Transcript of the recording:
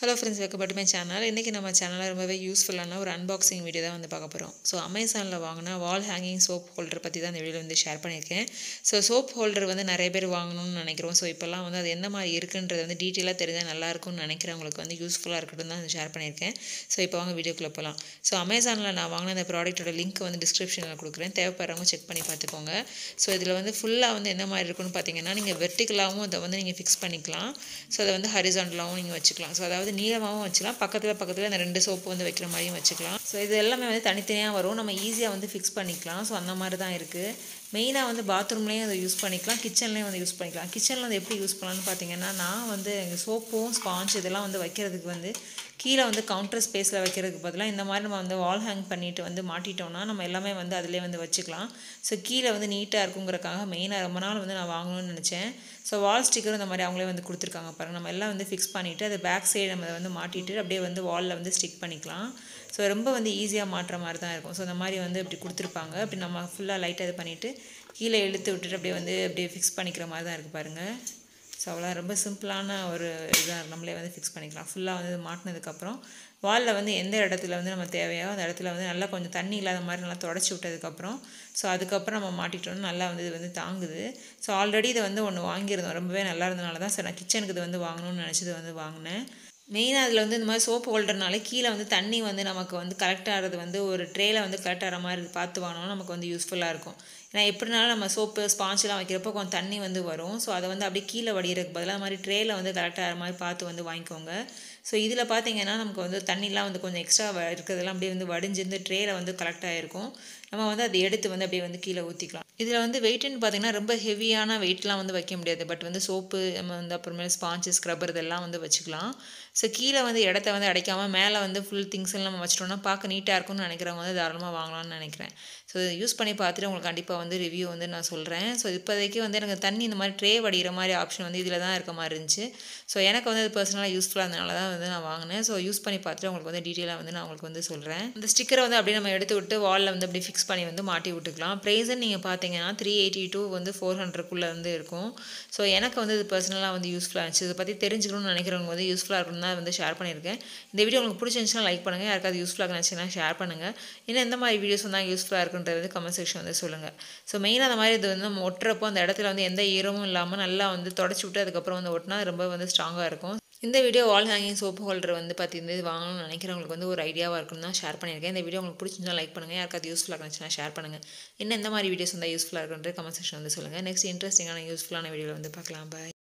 Hello friends, welcome back to my channel. இன்னைக்கு நம்ம சேனல்ல ரொம்பவே யூஸ்ஃபுல்லான ஒரு அன்பாக்சிங் வீடியோ தான் வந்து பார்க்க போறோம். ஸோ அமேசான்ல வாங்கின வால் ஹேங்கிங் சோப் ஹோல்டர் பற்றி தான் இந்த வீடியோவில் வந்து ஷேர் பண்ணியிருக்கேன். ஸோ சோப் ஹோல்டர் வந்து நிறைய பேர் வாங்கணும்னு நினைக்கிறோம். ஸோ இப்போல்லாம் வந்து அது எந்த மாதிரி இருக்குன்றது வந்து டீட்டெயிலாக தெரிஞ்சால் நல்லாயிருக்கும்னு நினைக்கிறவங்களுக்கு வந்து யூஸ்ஃபுல்லாக இருக்கட்டும் தான் ஷேர் பண்ணியிருக்கேன். ஸோ இப்போ வாங்க வீடியோக்குள்ளே போகலாம். ஸோ அமேசானில் நான் வாங்கின இந்த ப்ராடக்ட்டோட லிங்க் வந்து டிஸ்கிரிப்ஷனில் கொடுக்குறேன். தேவைப்படுறவங்க செக் பண்ணி பார்த்துக்கோங்க. ஸோ இதில் வந்து ஃபுல்லாக வந்து எந்த மாதிரி இருக்குன்னு பார்த்தீங்கன்னா, நீங்கள் வெர்டிகலாகவும் அதை வந்து நீங்கள் ஃபிக்ஸ் பண்ணிக்கலாம். ஸோ அதை வந்து ஹரிசாண்டலாகவும் நீங்கள் வச்சுக்கலாம். ஸோ அதாவது நீளமாகவும் வச்சுக்கலாம், பக்கத்தில் அந்த 2 சோப்பு வந்து வைக்கிற மாதிரியும் வச்சுக்கலாம். ஸோ இது எல்லாமே வந்து தனித்தனியாக வரும், நம்ம ஈஸியாக வந்து ஃபிக்ஸ் பண்ணிக்கலாம். ஸோ அந்த மாதிரி தான் இருக்குது. மெயினாக வந்து பாத்ரூம்லேயும் அதை யூஸ் பண்ணிக்கலாம், கிச்சன்லேயும் வந்து யூஸ் பண்ணிக்கலாம். கிச்சனில் வந்து எப்படி யூஸ் பண்ணலான்னு பார்த்தீங்கன்னா, நான் வந்து எங்கள் சோப்பும் ஸ்பாஞ்ச் இதெல்லாம் வந்து வைக்கிறதுக்கு வந்து கீழே வந்து கவுண்டர் ஸ்பேஸில் வைக்கிறதுக்கு பதிலாக இந்த மாதிரி நம்ம வந்து வால் ஹேங் பண்ணிவிட்டு வந்து மாட்டிட்டோம்னா நம்ம எல்லாமே வந்து அதிலே வந்து வச்சுக்கலாம். ஸோ கீழே வந்து நீட்டாக இருக்குங்கிறக்காக மெயினாக ரொம்ப நாள் வந்து நான் வாங்கணும்னு நினச்சேன். ஸோ வால் ஸ்டிக்கரும் இந்த மாதிரி அவங்களே வந்து கொடுத்துருக்காங்க பாருங்கள். நம்ம எல்லாம் வந்து ஃபிக்ஸ் பண்ணிவிட்டு அதை பேக் சைடு நம்ம அதை வந்து மாட்டிட்டு அப்படியே வந்து வாலில் வந்து ஸ்டிக் பண்ணிக்கலாம். ஸோ ரொம்ப வந்து ஈஸியாக மாட்டுற மாதிரி தான் இருக்கும். ஸோ இந்த மாதிரி வந்து இப்படி கொடுத்துருப்பாங்க. அப்படி நம்ம ஃபுல்லாக லைட்டாக இது பண்ணிவிட்டு கீழே இழுத்து விட்டுட்டு அப்படியே ஃபிக்ஸ் பண்ணிக்கிற மாதிரி தான் இருக்குது பாருங்கள். ஸோ அவ்வளோ ரொம்ப சிம்பிளான ஒரு இதாக நம்மளே வந்து ஃபிக்ஸ் பண்ணிக்கலாம். ஃபுல்லாக வந்து மாட்டினதுக்கப்புறம் வாலில் வந்து எந்த இடத்துல வந்து நம்ம தேவையோ அந்த இடத்துல வந்து நல்லா கொஞ்சம் தண்ணி இல்லாத மாதிரி நல்லா தொடச்சி விட்டதுக்கப்புறம் ஸோ அதுக்கப்புறம் நம்ம மாட்டிட்டோம்னா நல்லா வந்து இது வந்து தாங்குது. ஸோ ஆல்ரெடி இதை வந்து ஒன்று வாங்கியிருந்தோம், ரொம்பவே நல்லா இருந்தனால தான் சார் நான் கிச்சனுக்கு இது வந்து வாங்கணும்னு நினச்சது வந்து வாங்கினேன். மெயினாக அதில் வந்து இந்த மாதிரி சோப்பு ஹோல்டர்னாலே கீழே வந்து தண்ணி வந்து நமக்கு வந்து கலெக்ட் ஆகிறது வந்து ஒரு ட்ரேயில் வந்து கலெக்ட் ஆகிற மாதிரி பார்த்து வாங்கினோம்னா நமக்கு வந்து யூஸ்ஃபுல்லாக இருக்கும். ஏன்னா எப்படினாலும் நம்ம சோப்பு ஸ்பாஞ்செலாம் வைக்கிறப்போ கொஞ்சம் தண்ணி வந்து வரும். ஸோ அதை வந்து அப்படியே கீழே வடிகிறதுக்கு பதிலாக அது மாதிரி ட்ரேயில் வந்து கரெக்ட் ஆகிற மாதிரி பார்த்து வந்து வாங்கிக்கோங்க. ஸோ இதில் பார்த்தீங்கன்னா நமக்கு வந்து தண்ணிலாம் வந்து கொஞ்சம் எக்ஸ்ட்ரா இருக்கிறதெல்லாம் அப்படியே வந்து வடிஞ்சிருந்து ட்ரேயில் வந்து கலெக்ட் ஆகிருக்கும். நம்ம வந்து அதை எடுத்து வந்து அப்படியே வந்து கீழே ஊற்றிக்கலாம். இதில் வந்து வெயிட்டுன்னு பார்த்தீங்கன்னா ரொம்ப ஹெவியான வெயிட்லாம் வந்து வைக்க முடியாது. பட் வந்து சோப்பு நம்ம வந்து அப்புறமேல ஸ்பாஞ்சு ஸ்க்ரப்பர் இதெல்லாம் வந்து வச்சுக்கலாம். ஸோ கீழே வந்து இடத்த வந்து அடைக்காமல் மேலே வந்து ஃபுல் திங்ஸ் எல்லாம் நம்ம வச்சிட்டோம்னா பார்க்க நீட்டாக இருக்கும்னு நினைக்கிறவங்க வந்து தாராளமாக வாங்கலாம்னு நினைக்கிறேன். ஸோ யூஸ் பண்ணி பார்த்துட்டு உங்களுக்கு கண்டிப்பாக வந்து ரிவ்யூ வந்து நான் சொல்கிறேன். ஸோ இப்போதைக்கு வந்து எனக்கு தண்ணி இந்த மாதிரி ட்ரே வடிகிற மாதிரி ஆப்ஷன் வந்து இதில் தான் இருக்க மாதிரி இருந்துச்சு. ஸோ எனக்கு வந்து அது பர்சனலாக யூஸ்ஃபுல்லாக இருந்தனால தான் வந்து நான் வாங்கினேன். ஸோ யூஸ் பண்ணி பார்த்துட்டு உங்களுக்கு வந்து டீட்டெயிலாக வந்து நான் உங்களுக்கு வந்து சொல்கிறேன். இந்த ஸ்டிக்கரை வந்து அப்படியே நம்ம எடுத்து விட்டு வாலில் வந்து அப்படி ஃபிக்ஸ் பண்ணி வந்து மாட்டி விட்டுக்கலாம். ப்ரைஸுன்னு நீங்கள் பார்த்தீங்கன்னா 380 வந்து 400 வந்து இருக்கும். ஸோ எனக்கு வந்து இது பர்சனலாக வந்து யூஸ்ஃபுல்லாக இருந்துச்சு. இதை பற்றி தெரிஞ்சுக்கணும்னு நினைக்கிறவங்க வந்து யூஸ்ஃபுல்லாக இருக்கணும் தான் வந்து ஷேர் பண்ணியிருக்கேன். இந்த வீடியோ உங்களுக்கு பிடிச்சிருந்துச்சுன்னா லைக் பண்ணுங்கள், யாருக்காவது யூஸ்ஃபுல்லாக நினச்சிங்கன்னா ஷேர் பண்ணுங்கள். இன்னும் எந்த மாதிரி வீடியோஸ் வந்தால் யூஸ்ஃபுல்லாக இருக்குன்றது வந்து கமெண்ட் செக்ஷன் வந்து சொல்லுங்கள். ஸோ மெயினாக அந்த மாதிரி இது வந்து நம்ம ஒட்டுறப்போ அந்த இடத்துல வந்து எந்த ஈரமும் இல்லாமல் நல்லா வந்து தொடச்சி விட்டு அதுக்கப்புறம் வந்து ஒட்டினா ரொம்ப வந்து ஸ்ட்ராங்காக இருக்கும். இந்த video wall hanging soap holder வந்து பார்த்து வாங்கணும்னு நினைக்கிறவங்களுக்கு வந்து ஒரு ஐடியாவாக இருக்குன்னு தான் ஷேர் பண்ணியிருக்கேன். இந்த வீடியோ உங்களுக்கு பிடிச்சிருந்தா லைக் பண்ணுங்கள், யாருக்காவது யூஸ்ஃபுல்லாக இருந்துச்சுன்னா ஷேர் பண்ணுங்கள். இன்னும் எந்த மாதிரி வீடியோஸ் வந்தால் யூஸ்ஃபுல்லாக இருக்குன்றது கமெண்ட் செக்ஷன் வந்து சொல்லுங்கள். நெக்ஸ்ட் இன்ட்ரெஸ்டிங்கான யூஸ்ஃபுல்லான வீடியோவில் வந்து பார்க்கலாம். பாய்.